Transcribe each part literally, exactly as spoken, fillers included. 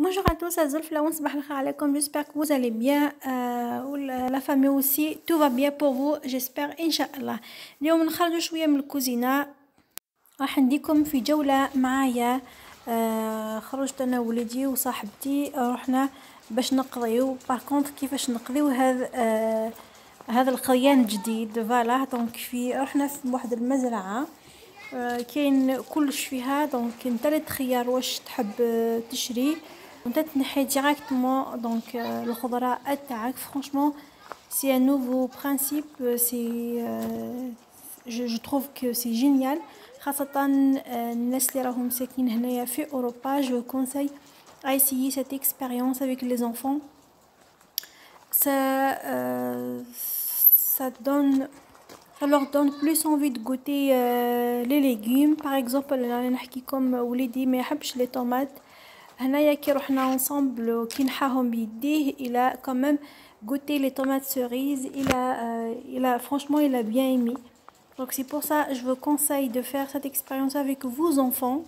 Bonjour à tous, Azulf Laoun, صباح الخير عليكم. J'espère que vous allez bien. Euh, la famille aussi, tout va bien pour vous, j'espère إن شاء الله. اليوم نخرج شوية من الكوزينة، راح نديكم في جولة معايا. آه خرجت أنا وولدي وصاحبتي، رحنا باش نقضيو باركونت كيفاش نقضيو هذا آه هذا القريان الجديد. فوالا دونك في رحنا في واحد المزرعة، آه كاين كلش فيها، دونك نتا اللي تخير واش تحب تشري وانت تنحي ديراكتومون دونك الخضراء تاعك. فرانشمون سي ان نوفو برانسيب، سي جو جو تروف كو سي جينيال، خاصة الناس اللي راهم ساكنين هنايا في اوروبا. جو كونساي à essayer cette expérience avec les enfants. Ça, euh, ça donne, ça leur donne plus envie de goûter euh, les légumes. Par exemple, أنا نحكيكم وليدي ما يحبش لي طوماط، هنايا كي رحنا انصامبل وكي نحاهم بيديه il a quand même goûté les tomates cerises. Il a, euh, il a franchement il a bien aimé. Donc c'est pour ça je vous conseille de faire cette expérience avec vos enfants.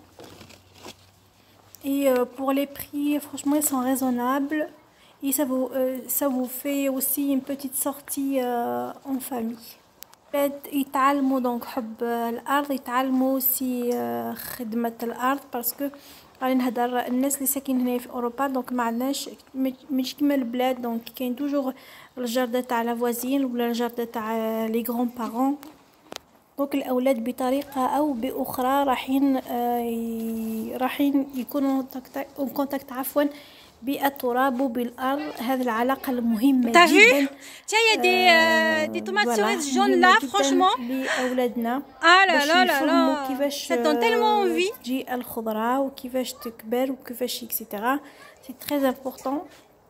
Et euh, pour les prix, franchement, ils sont raisonnables. Et ça vous, euh, ça vous fait aussi une petite sortie euh, en famille. يتعلموا دونك حب الأرض، يتعلموا aussi خدمة الأرض، باسكو راني نهضر الناس اللي ساكنين هنا في أوروبا دونك ما عندناش مش كيما البلاد، دونك كاين توجور الجردة تاع لا فوازين ولا الجردة تاع لي غران بارون. دونك الأولاد بطريقة أو بأخرى راحين آه راحين يكونوا اون كونتاكت عفوا بالتراب وبالأرض. هذه العلاقة المهمة جدا. تايا دي دي طوماط سوريز جون لا فرانشمون لأولادنا. اه لا لا لا لا كيفاش سا دون تيلمون انفي تجي الخضرة وكيفاش تكبر وكيفاش اكسيتيرا. سي تري امبورطون.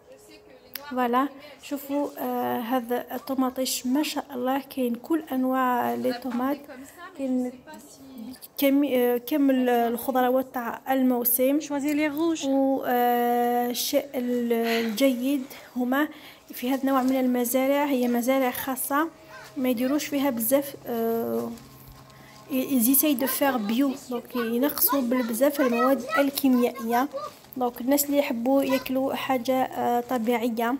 فوالا شوفوا آه هذا الطماطيش ما شاء الله، كاين كل انواع لي طوماط، كاين كم آه كامل الخضروات تاع الموسم. شوازي لي روج و آه الشيء الجيد هما في هذا النوع من المزارع، هي مزارع خاصة ما يديروش فيها بزاف آه يزيساي دو فير بيو، دونك ينقصوا بزاف المواد الكيميائية. دونك الناس اللي يحبوا ياكلوا حاجه آه طبيعيه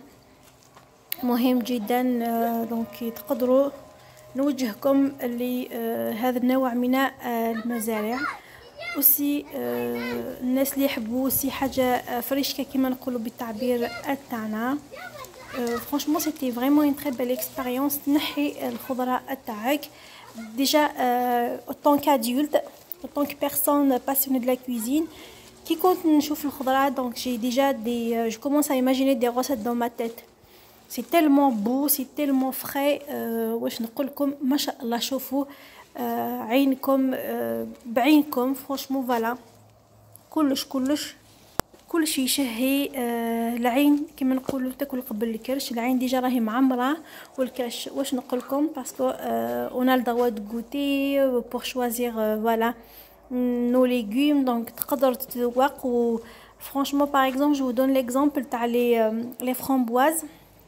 مهم جدا. آه دونك تقدروا نوجهكم لهذا النوع من آه المزارع. وسي آه الناس اللي يحبوا سي حاجه فريشكه كما نقولوا بالتعبير تاعنا. فرانشمون سيتي فريمون اون تري بيل اكسبيريونس. تنحي الخضراء تاعك ديجا طون كادولت طون بيرسون باسيوني دو لا كوزين. كي كنت نشوف الخضره دونك جي ديجا دي جو كومونس ا ايماجيني دي غوسيت دون ما تيت. سي تيلمون بو سي تيلمون فري. أه واش نقول لكم ما شاء الله. شوفوا أه عينكم أه بعينكم فرانشمون. فوالا كلش كلش كلشي يشهي أه العين كما نقولوا تاكل قبل الكرش. العين ديجا راهي معمره والكرش واش نقول لكم باسكو اون ا الدغوا دو غوتي بور شوازير فوالا nos légumes. donc تقدر تتذوق. و franchement par exemple je vous donne l'exemple تاع les les framboises.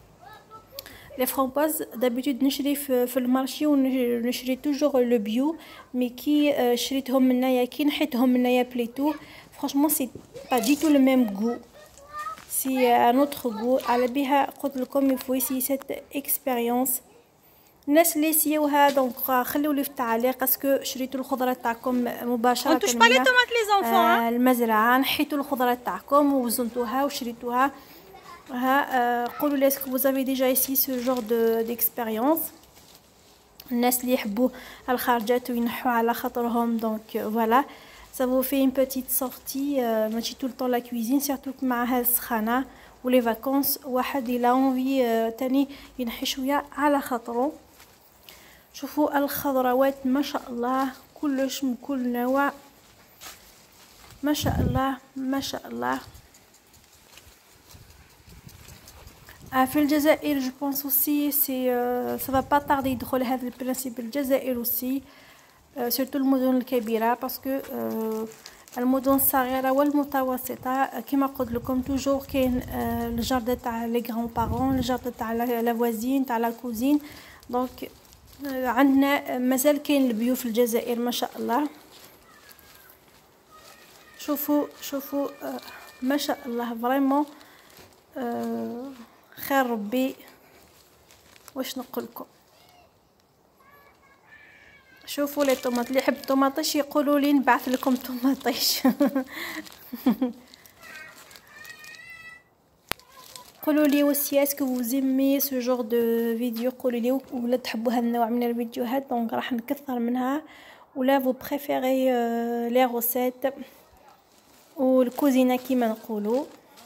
les framboises d'habitude نشري في, في المارشي ونشري توجور لو بيو، مي كي شريتهم منايا كي نحيتهم منايا بليتو franchement c'est pas du tout le même goût, c'est un autre goût. على بها قلت لكم il faut essayer cette expérience. الناس اللي سيوها دونك خليوا لي في التعليق اسكو شريتوا الخضره تاعكم مباشره انتوش با لي طوماط لي زونفون المزرعه، نحيتوا الخضره تاعكم ووزنتوها وشريتوها. ها قولوا لي اسكو vous avez déjà ici ce genre de d'expérience. الناس اللي يحبوا الخارجات وينحوا على خاطرهم دونك فوالا ça vous fait une petite sortie ماشي tout le temps la cuisine surtout مع هذه السخانه ولي فاكونس. واحد الى انفي تاني ينحي شويه على خاطره. شوفوا الخضروات ما شاء الله كلش من كل نوع ما شاء الله ما شاء الله. في الجزائر جو بونس اوسي سي سا فا با طاردي يدخل هذا البرانسيب الجزائر اوسي سورتو المدن الكبيره باسكو المدن الصغيره والمتوسطه كما قلت لكم توجور كاين الجردة تاع لي غران بارون، الجردة تاع لا فوازين تاع لا كوزين. دونك عندنا مازال كاين البيو في الجزائر ما شاء الله. شوفوا شوفوا آه ما شاء الله فريمون آه خير ربي. واش نقول لكم؟ شوفوا لي طوماط، اللي يحب الطوماطيش يقولوا لي نبعث لكم طوماطيش. قولوا لي واش اسكو vous aimez ce genre de vidéo، قولوا لي ولا تحبوا هذا النوع من الفيديوهات، دونك راح نكثر منها، ولا vous préférez euh, les recettes والكوزينه كيما نقولوا.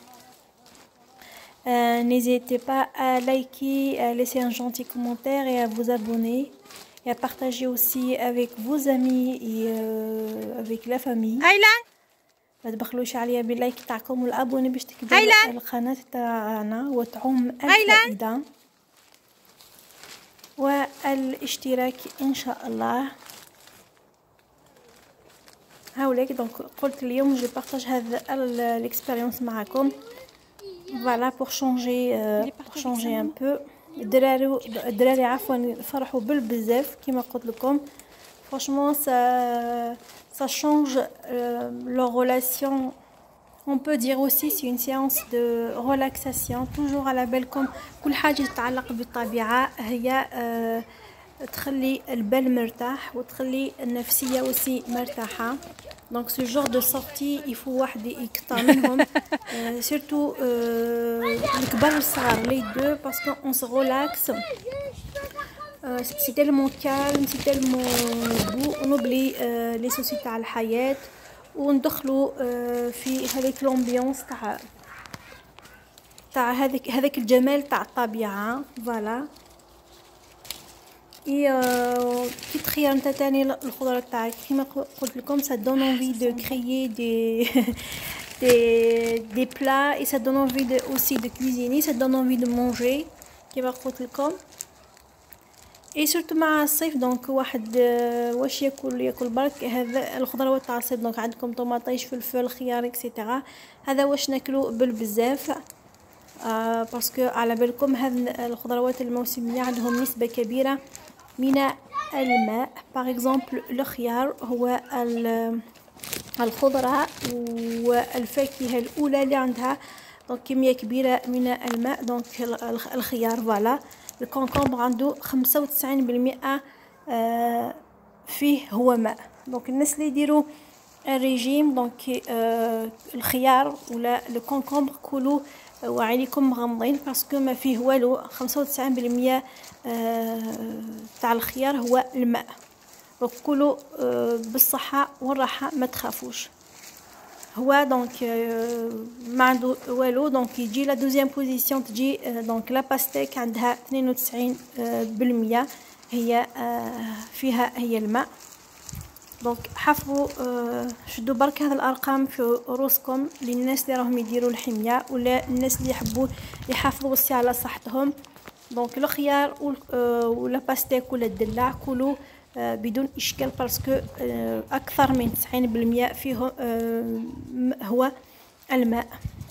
Euh, n'hésitez pas à liker, à laisser un gentil commentaire et à vous abonner et à partager aussi avec vos amis et euh, avec la famille. أيلان ما تبخلوش عليا باللايك تاعكم والابوني باش تكبروا القناه تاعنا وتعم الفائده والاشتراك ان شاء الله. هاوليك دونك قلت اليوم جو بارطاج هذا الاكسبيريونس معكم. فوالا بور شونجي بور شونجي ان بو. الدراري الدراري عفوا فرحوا بالبزاف كيما قلت لكم. فرانشمون سا ça change euh, leur relation. On peut dire aussi c'est une séance de relaxation toujours على بالكم. كل حاجة تتعلق بالطبيعة هي آه تخلي البال مرتاح وتخلي النفسية aussi مرتاحة. donc ce genre de sortie il faut واحد يكثر منهم euh, surtout euh, الكبار والصغار les deux parce qu'on se relaxe. Euh, c'est tellement calme, c'est tellement beau, on oublie euh, les soucis تاع الحياة وندخلوا euh, في هذيك l'ambiance تاع تاع هذيك هذاك الجمال تاع الطبيعة. فوالا اي كي تخير نتا تاني الخضره تاعك كيما قلت لكم ça donne envie de créer des des des plats et ça donne envie de aussi de cuisiner, ça donne envie de manger كيما قلت لكم. اي سورتو مع الصيف دونك واحد واش ياكل ياكل برك هذا الخضروات تاع الصيف. دونك عندكم طوماطيش فلفل خيار اكسيتيرا هذا واش ناكلو بالبزاف آه باسكو على بالكم هذ الخضروات الموسميه عندهم نسبه كبيره من الماء. باغ اكزومبل الخيار هو الخضره والفاكهه الاولى اللي عندها دونك كميه كبيره من الماء. دونك الخيار فوالا. الكونكومبر عنده خمسة وتسعين بالمئة آه فيه هو ماء. دونك الناس اللي يديروا الريجيم دونك آه الخيار ولا الكونكومبر كلوا وعينيكم مغمضين باسكو ما فيه والو. خمسة وتسعين بالمئة آه تاع الخيار هو الماء. دونك كلوا آه بالصحه والراحه ما تخافوش. هو دونك ما عنده والو. دونك يجي لا دوزيام بوزيسيون تجي دونك لا باستيك عندها اثنين وتسعين بالمئة هي فيها هي الماء. دونك حفظوا شدوا برك هذه الارقام في رؤوسكم للناس اللي راهم يديروا الحميه ولا الناس اللي يحبوا يحافظوا بس على صحتهم. دونك الخيار ولا باستيك ولا الدلاع كلوا بدون اشكال باسكو اكثر من تسعين بالمئة فيه هو الماء.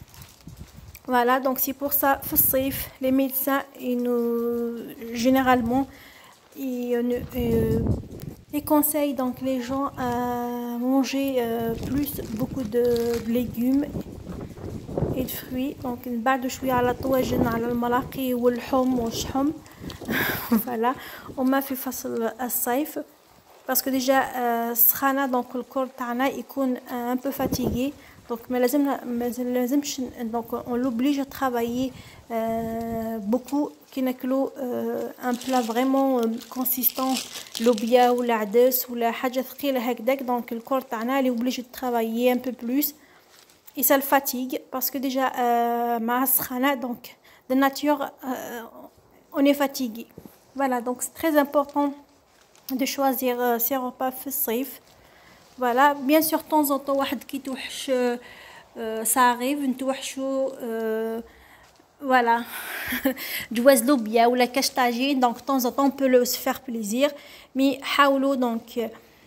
Voilà, donc c'est pour ça في الصيف les médecins ils nous généralement ils, euh, ils conseillent donc les gens à manger euh, plus beaucoup de, de légumes et de fruits. donc بعد شويه على الطواجن على المراقي واللحوم والشحم. فوالا وما في فصل الصيف باسكو ديجا السخانه دونك الكور تاعنا يكون ان بو فاتيغي. دونك ما لازمنا ما لازمش دونك اون لوبليج ترافايي بوكو كي ناكلو ان بلا فريمون كونسيستون لوبيا ولا عدس ولا حاجه ثقيله هكذاك. دونك الكور تاعنا لي اوبليج ترافايي ان بو بلوس اي سا الفاتيغ باسكو ديجا مع السخانه دونك de nature euh, on est fatigué. Voilà, donc c'est très important de choisir euh, ses repas في الصيف. Voilà, bien sûr de temps en temps واحد كي توحش ça arrive نتوحشوا voilà جواز لوبيا ولا كاش طاجين. donc de temps en temps on peut le se faire plaisir mais حاولوا donc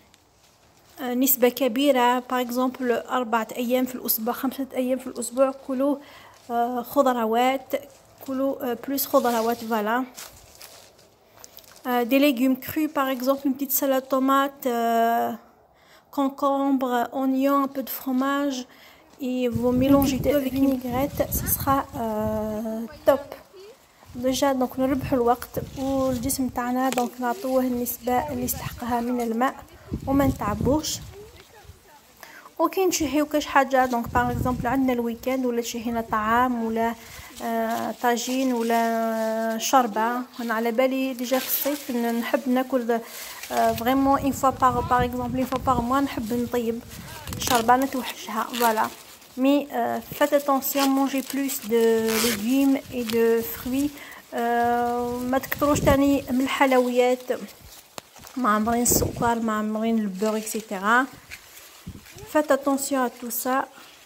نسبة كبيرة باغ اكزومبل أربعة أيام في الأسبوع خمسة أيام في الأسبوع كلوا خضروات كلوا بلوس خضروات. فوالا des légumes crus par exemple une petite salade tomate euh, concombre, oignon, un peu de fromage et vous mélangez tout avec vinaigrette, ce sera euh, top. ديجا دونك نربحوا الوقت والجسم تاعنا دونك نعطوه النسبة اللي يستحقها من الماء وما نتعبوش. وكي نشهيو كاش حاجه دونك باغ اكزومبل عندنا الويكاند ولا تشهينا طعام ولا آه طاجين ولا شوربه. انا على بالي ديجا في الصيف نحب ناكل فريمون اون فوا باغ باغ اكزومبل اون فوا باغ موا نحب نطيب شوربه نتوحشها فوالا. مي فات اتونسيون مونجي بلوس دو ليغوم اي دو فروي. ما تكثروش تاني من الحلويات معمرين السكر معمرين البور اكسيتيرا. Faites attention à tout ça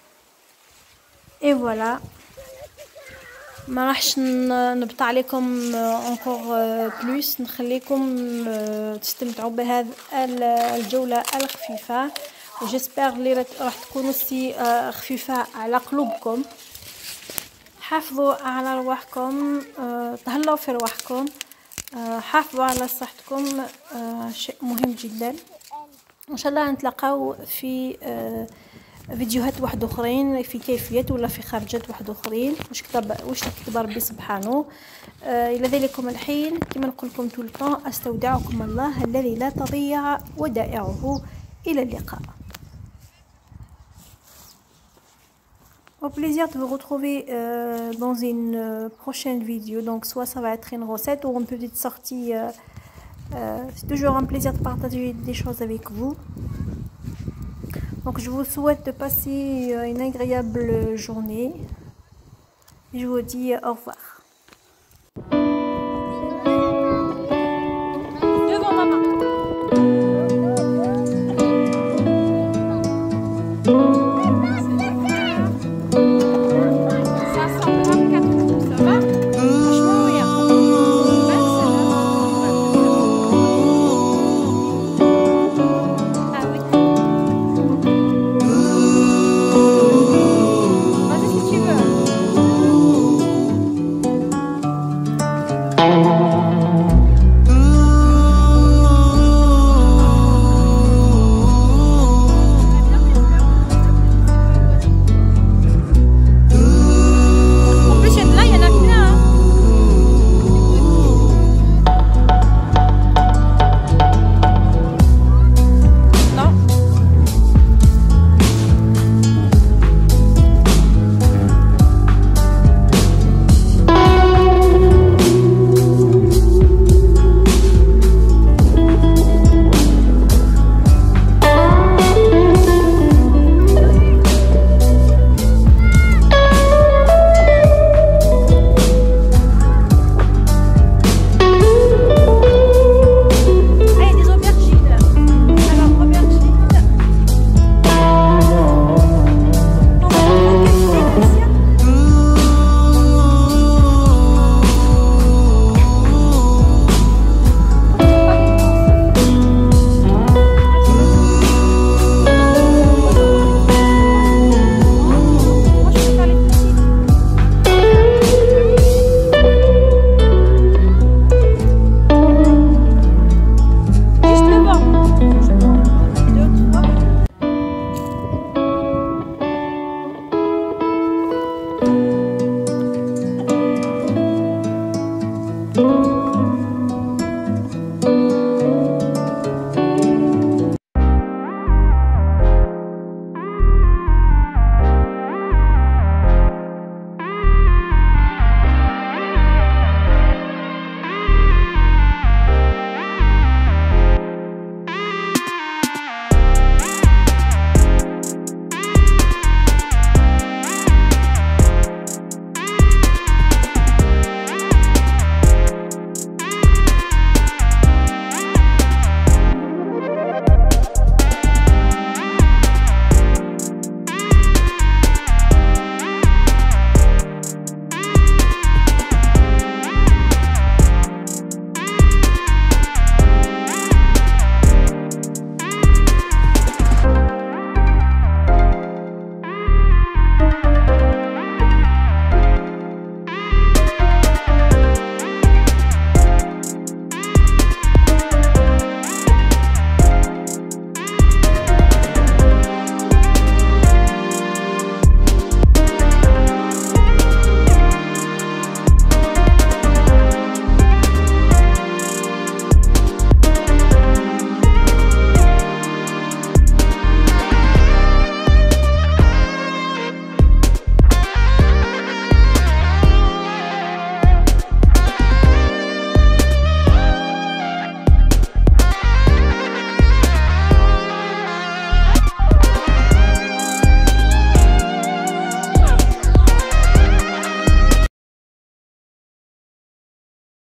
et voilà. ما راحش نبطع عليكم encore plus نخليكم تستمتعوا بهذه الجولة الخفيفة. جيسبر لي راح تكون aussi خفيفة على قلوبكم. حافظوا على رواحكم تهلاو في رواحكم حافظوا على صحتكم شيء مهم جدا. ان شاء الله نتلاقاو في فيديوهات واحد اخرين في كيفيات ولا في خرجات واحد اخرين واش كتب واش كتب ربي سبحانه. الى ذلكم الحين كما نقول لكم طول الوقت استودعكم الله الذي لا تضيع ودائعه. الى اللقاء. Au plaisir de vous retrouver euh, dans une euh, prochaine vidéo. Donc soit ça va être une recette ou une petite sortie. Euh, Euh, c'est toujours un plaisir de partager des choses avec vous. Donc je vous souhaite de passer une agréable journée. Je vous dis au revoir. Devant maman.